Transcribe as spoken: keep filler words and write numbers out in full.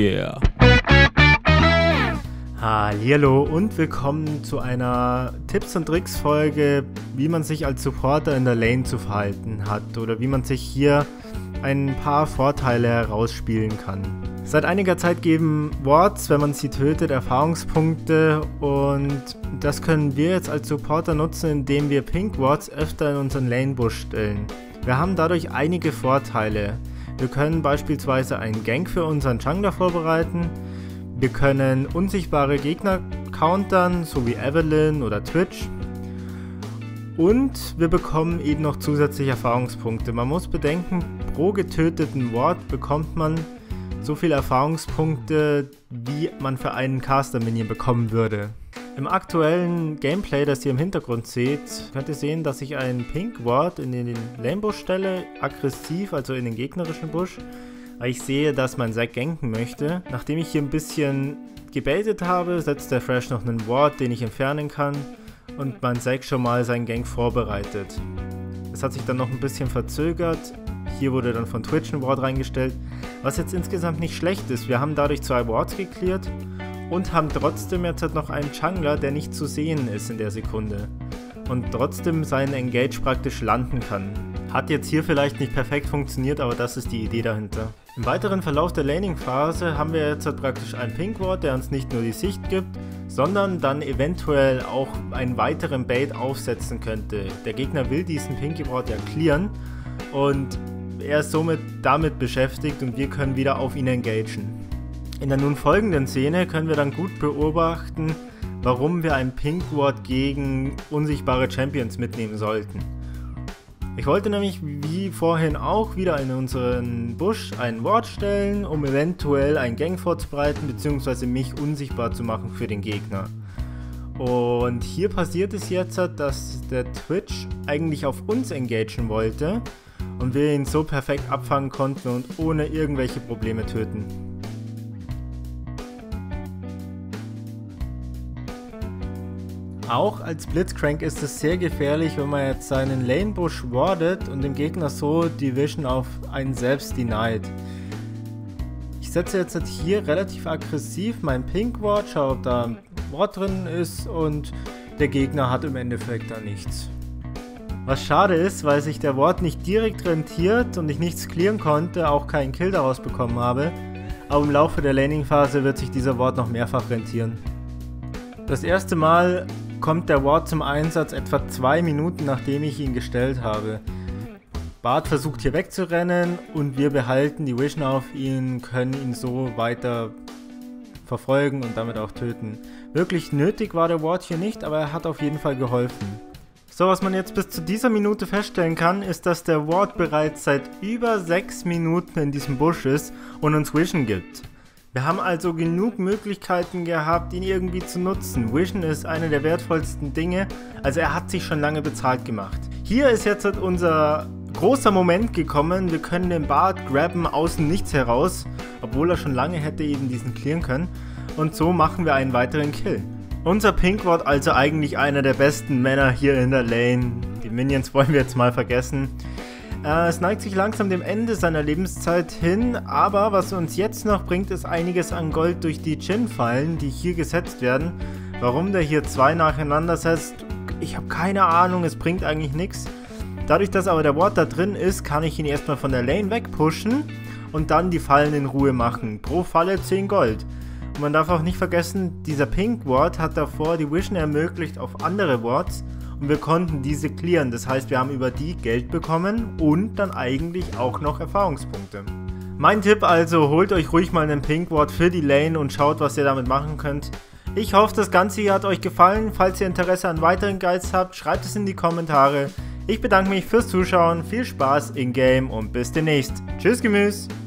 Yeah. Hallihallo und willkommen zu einer Tipps und Tricks Folge, wie man sich als Supporter in der Lane zu verhalten hat oder wie man sich hier ein paar Vorteile herausspielen kann. Seit einiger Zeit geben Wards, wenn man sie tötet, Erfahrungspunkte, und das können wir jetzt als Supporter nutzen, indem wir Pink Wards öfter in unseren Lane Bush stellen. Wir haben dadurch einige Vorteile. Wir können beispielsweise einen Gank für unseren Jungler vorbereiten, wir können unsichtbare Gegner countern, so wie Evelynn oder Twitch, und wir bekommen eben noch zusätzliche Erfahrungspunkte. Man muss bedenken, pro getöteten Ward bekommt man so viele Erfahrungspunkte, wie man für einen Caster-Minion bekommen würde. Im aktuellen Gameplay, das ihr im Hintergrund seht, könnt ihr sehen, dass ich einen Pink Ward in den Lane Bush stelle, aggressiv, also in den gegnerischen Bush, weil ich sehe, dass mein Zac ganken möchte. Nachdem ich hier ein bisschen gebaitet habe, setzt der Thresh noch einen Ward, den ich entfernen kann, und mein Zac schon mal seinen Gank vorbereitet. Es hat sich dann noch ein bisschen verzögert. Hier wurde dann von Twitch ein Ward reingestellt, was jetzt insgesamt nicht schlecht ist. Wir haben dadurch zwei Wards geklärt und haben trotzdem jetzt halt noch einen Jungler, der nicht zu sehen ist in der Sekunde und trotzdem seinen Engage praktisch landen kann. Hat jetzt hier vielleicht nicht perfekt funktioniert, aber das ist die Idee dahinter. Im weiteren Verlauf der Laning-Phase haben wir jetzt halt praktisch einen Pink Ward, der uns nicht nur die Sicht gibt, sondern dann eventuell auch einen weiteren Bait aufsetzen könnte. Der Gegner will diesen Pinky Ward ja clearen und er ist somit damit beschäftigt und wir können wieder auf ihn engagen. In der nun folgenden Szene können wir dann gut beobachten, warum wir einen Pink Ward gegen unsichtbare Champions mitnehmen sollten. Ich wollte nämlich wie vorhin auch wieder in unseren Bush einen Ward stellen, um eventuell einen Gank vorzubereiten bzw. mich unsichtbar zu machen für den Gegner. Und hier passiert es jetzt, dass der Twitch eigentlich auf uns engagen wollte und wir ihn so perfekt abfangen konnten und ohne irgendwelche Probleme töten. Auch als Blitzcrank ist es sehr gefährlich, wenn man jetzt seinen Lane Bush wardet und dem Gegner so die Vision auf einen selbst denied. Ich setze jetzt hier relativ aggressiv meinen Pink Ward, schaue, ob da ein Ward drin ist, und der Gegner hat im Endeffekt da nichts. Was schade ist, weil sich der Ward nicht direkt rentiert und ich nichts clearen konnte, auch keinen Kill daraus bekommen habe, aber im Laufe der Laning-Phase wird sich dieser Ward noch mehrfach rentieren. Das erste Mal kommt der Ward zum Einsatz etwa zwei Minuten nachdem ich ihn gestellt habe. Bart versucht hier wegzurennen und wir behalten die Vision auf ihn, können ihn so weiter verfolgen und damit auch töten. Wirklich nötig war der Ward hier nicht, aber er hat auf jeden Fall geholfen. So, was man jetzt bis zu dieser Minute feststellen kann, ist, dass der Ward bereits seit über sechs Minuten in diesem Busch ist und uns Vision gibt. Wir haben also genug Möglichkeiten gehabt, ihn irgendwie zu nutzen. Vision ist eine der wertvollsten Dinge, also er hat sich schon lange bezahlt gemacht. Hier ist jetzt unser großer Moment gekommen, wir können den Bart grabben außen nichts heraus, obwohl er schon lange hätte eben diesen clearen können, und so machen wir einen weiteren Kill. Unser Pink Ward also eigentlich einer der besten Männer hier in der Lane. Die Minions wollen wir jetzt mal vergessen. Äh, es neigt sich langsam dem Ende seiner Lebenszeit hin, aber was uns jetzt noch bringt, ist einiges an Gold durch die Jhin-Fallen, die hier gesetzt werden. Warum der hier zwei nacheinander setzt, ich habe keine Ahnung, es bringt eigentlich nichts. Dadurch, dass aber der Ward da drin ist, kann ich ihn erstmal von der Lane wegpushen und dann die Fallen in Ruhe machen. Pro Falle zehn Gold. Und man darf auch nicht vergessen, dieser Pink Ward hat davor die Vision ermöglicht auf andere Wards und wir konnten diese clearen. Das heißt, wir haben über die Geld bekommen und dann eigentlich auch noch Erfahrungspunkte. Mein Tipp also, holt euch ruhig mal einen Pink Ward für die Lane und schaut, was ihr damit machen könnt. Ich hoffe, das Ganze hier hat euch gefallen. Falls ihr Interesse an weiteren Guides habt, schreibt es in die Kommentare. Ich bedanke mich fürs Zuschauen, viel Spaß in Game und bis demnächst. Tschüss Gemüse!